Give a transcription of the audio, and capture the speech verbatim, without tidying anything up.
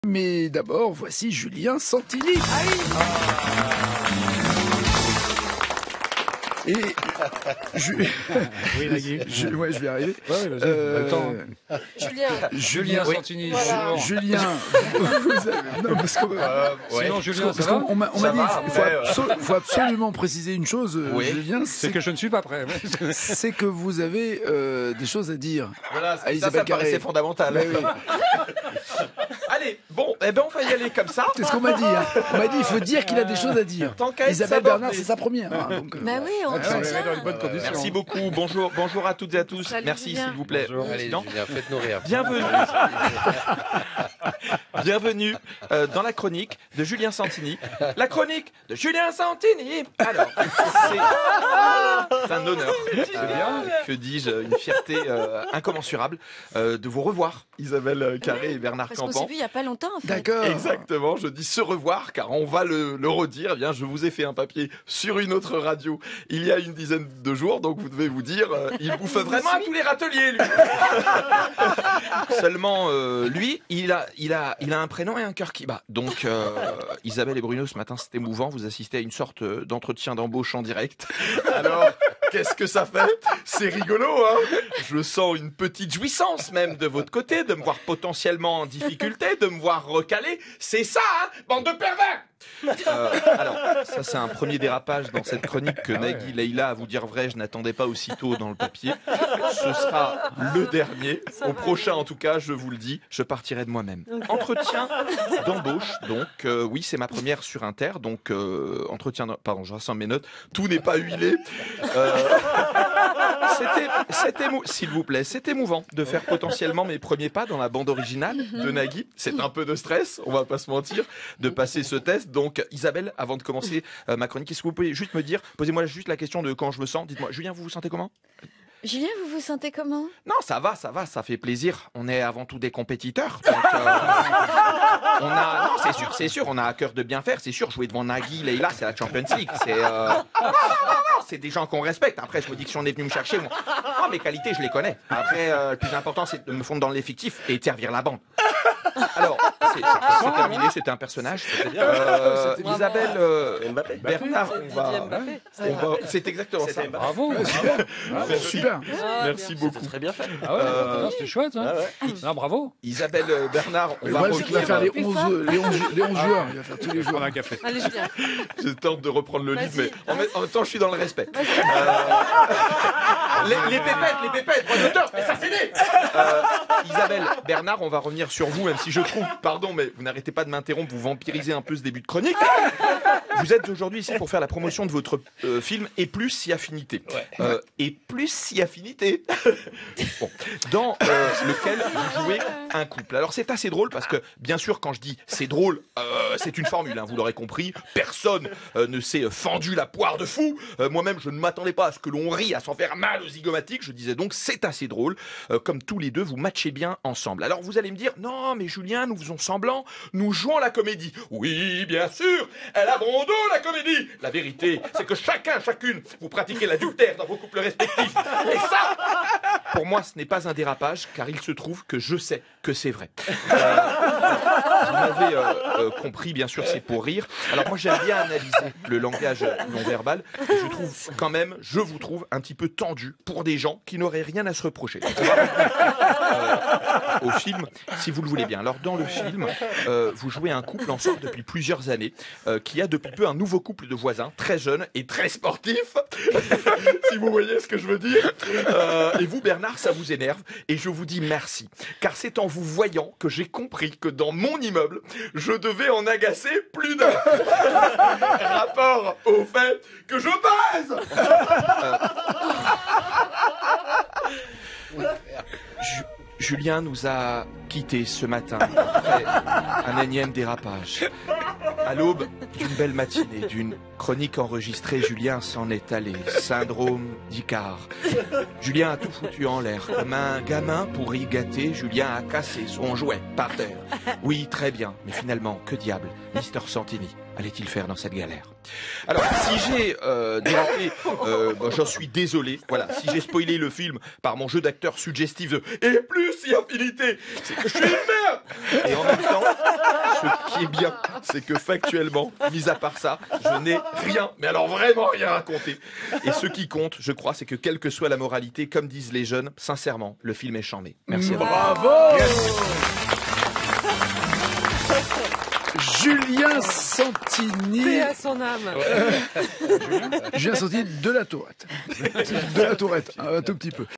Mais d'abord, voici Julien Santini. Et je... Oui, Nagui. je... Ouais, je vais y arriver. Ouais, vas-y, Euh, attends. Julien. Julien oui. Santini. Voilà. Julien. Vous avez... Non, parce que... Euh, ouais. Sinon, Julien, parce ça qu'on- va on m'a on Ça m'a dit, va, il faut, après, abso- faut absolument préciser une chose, euh, Oui. Julien, C'est c'est que je ne suis pas prêt. c'est que vous avez euh, des choses à dire. Voilà, à ça, ça Isabelle me paraissait Carré. fondamental. Mais oui. Allez, bon, eh ben on va y aller comme ça. C'est ce qu'on m'a dit. Hein. On m'a dit, il faut dire qu'il a des choses à dire. Tant qu'à être Isabelle sabordé. Bernard, c'est sa première. Hein, donc, euh, Bah oui, on Ah, se ouais, tient. dans de bonnes conditions. Merci beaucoup. Bonjour, bonjour à toutes et à tous. Salut, Merci, Julien. s'il vous plaît. Bonjour. Président. Julien, faites-nous rire. Bienvenue. Bienvenue euh, dans la chronique de Julien Santini. La chronique de Julien Santini. Alors, c'est un honneur. Euh, que dis-je, une fierté euh, incommensurable euh, de vous revoir, Isabelle Carré et Bernard Parce qu'on s'est Campan. vu il y a pas longtemps en fait. D'accord. Exactement, je dis se revoir car on va le, le redire. Eh bien, je vous ai fait un papier sur une autre radio il y a une dizaine de jours, donc vous devez vous dire, euh, il bouffe vraiment à tous les râteliers, lui. Seulement, euh, lui, il a, il a, il a un prénom et un cœur qui bat. Donc, euh, Isabelle et Bruno, ce matin, c'était émouvant. Vous assistez à une sorte d'entretien d'embauche en direct. Alors, qu'est-ce que ça fait? C'est rigolo, hein? Je sens une petite jouissance même de votre côté, de me voir potentiellement en difficulté, de me voir recalé. C'est ça, hein, bande de pervers! Euh, alors, ça c'est un premier dérapage dans cette chronique que Nagui Leïla, à vous dire vrai, je n'attendais pas aussitôt dans le papier. Ce sera le dernier. Au prochain, en tout cas, je vous le dis, je partirai de moi-même. Entretien d'embauche, donc euh, oui, c'est ma première sur Inter, donc euh, entretien, d'em- pardon, je rassemble mes notes. Tout n'est pas huilé. Euh, C'était, c'était émou- s'il vous plaît, c'est émouvant de faire potentiellement mes premiers pas dans la bande originale de Nagui. C'est un peu de stress, on va pas se mentir, de passer ce test. Donc, Isabelle, avant de commencer euh, ma chronique, est-ce que vous pouvez juste me dire, posez-moi juste la question de quand je me sens. Dites-moi, Julien, vous vous sentez comment? Julien, vous vous sentez comment? Non, ça va, ça va, ça fait plaisir. On est avant tout des compétiteurs. Donc, euh, on a, non, c'est sûr, c'est sûr, on a à cœur de bien faire. C'est sûr, jouer devant Nagui, Leïla, c'est la Champions League. C'est, euh, non, non, non, c'est des gens qu'on respecte. Après, je me dis que si on est venu me chercher, moi, oh, mes qualités, je les connais. Après, euh, le plus important, c'est de me fondre dans l'effectif et de servir la bande. Alors, c'est, c'est terminé, c'était un personnage. Euh, Isabelle, euh, Bernard, on va, on va- c'est exactement ça. Bravo. Ouais, super. Merci. Super. Merci beaucoup. Très bien fait. Ah ouais, Euh, non, c'était chouette. Hein. Non, bravo. Isabelle euh, Bernard, on Le va problème, c'est qu'il va revenir. faire les onze, les onze, les onze joueurs. Il va faire tous les joueurs. Prendre un café. Allez Julien. Je tente de reprendre le livre, Vas-y. mais en même, en même temps, je suis dans le respect. Euh, les, les pépettes, les pépettes, droit d'auteur, mais ça c'est né. Euh, Isabelle Bernard, on va revenir sur vous, même si je trouve, pardon, mais vous n'arrêtez pas de m'interrompre, vous vampirisez un peu ce début de chronique. Vous êtes aujourd'hui ici pour faire la promotion de votre euh, film Et plus si affinité. Euh, et plus si affinité. Bon, dans euh, lequel vous jouez un couple. Alors c'est assez drôle parce que bien sûr quand je dis c'est drôle, euh, c'est une formule, hein, vous l'aurez compris. Personne euh, ne s'est fendu la poire de fou. Euh, moi-même je ne m'attendais pas à ce que l'on rie, à s'en faire mal aux zygomatiques. Je disais donc c'est assez drôle. Euh, comme tous les deux vous matchez bien ensemble. Alors vous allez me dire non mais Julien nous faisons semblant, nous jouons la comédie. Oui bien sûr, elle a bon dos la comédie. La vérité c'est que chacun chacune vous pratiquez l'adultère dans vos couples respectifs. Et ça pour moi, ce n'est pas un dérapage, car il se trouve que je sais que c'est vrai. Euh, vous m'avez euh, euh, compris, bien sûr, c'est pour rire. Alors moi, j'aime bien analyser le langage non verbal. Et je trouve quand même, je vous trouve un petit peu tendu pour des gens qui n'auraient rien à se reprocher. Donc, on va revenir, euh, au film, si vous le voulez bien. Alors dans le film, euh, vous jouez un couple ensemble depuis plusieurs années, euh, qui a depuis peu un nouveau couple de voisins, très jeune et très sportif. Si vous voyez ce que je veux dire. Euh, et vous, Bernard, ça vous énerve. Et je vous dis merci. Car c'est en vous voyant que j'ai compris que dans mon immeuble, je devais en agacer plus d'un. Rapport au fait que je baise. Euh, Ju- Julien nous a quittés ce matin après un énième dérapage. À l'aube d'une belle matinée, d'une chronique enregistrée, Julien s'en est allé. Syndrome d'Icare. Julien a tout foutu en l'air. Comme un gamin pourri gâté, Julien a cassé son jouet par terre. Oui, très bien, mais finalement, que diable, Mister Santini allait-il faire dans cette galère? Alors, si j'ai euh, dérampé, euh, bah, j'en suis désolé. Voilà, si j'ai spoilé le film par mon jeu d'acteur suggestif de « Et plus si infinité », c'est que je suis une merde. Et en même temps, ce qui est bien, c'est que factuellement, mis à part ça, je n'ai rien, mais alors vraiment rien à raconter. Et ce qui compte, je crois, c'est que quelle que soit la moralité, comme disent les jeunes, sincèrement, le film est chambé. Merci à vous. Bravo. Julien Santini. Paix à son âme. Julien Santini de la Tourette. De la Tourette, un tout petit peu.